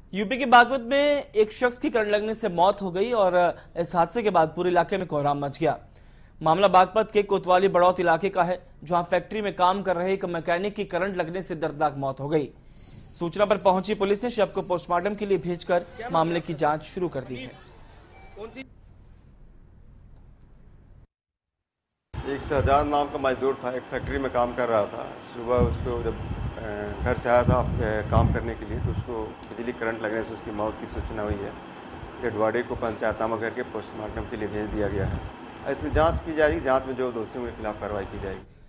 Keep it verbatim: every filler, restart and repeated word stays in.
UP के बागपत में एक शख्स की करंट लगने से मौत हो गई और इस हादसे के बाद पूरे इलाके में कोहराम मच गया। मामला बागपत के कोतवाली बड़ौत इलाके का है, जहां फैक्ट्री में काम कर रहे एक मैकेनिक की करंट लगने से दर्दनाक मौत हो गई। सूचना पर पहुंची पुलिस ने शव को पोस्टमार्टम के लिए भेजकर मामले की जांच शुरू कर दी है। एक शहजाद नाम का मजदूर था, एक फैक्ट्री में काम कर रहा था। सुबह उसको जब घर से आया था काम करने के लिए तो उसको बिजली करंट लगने से उसकी मौत की सूचना हुई है। डेड बॉडी को पंचायतनामा करके पोस्टमार्टम के लिए भेज दिया गया है। इसकी जांच की जाएगी, जांच में जो दोषियों के खिलाफ कार्रवाई की जाएगी।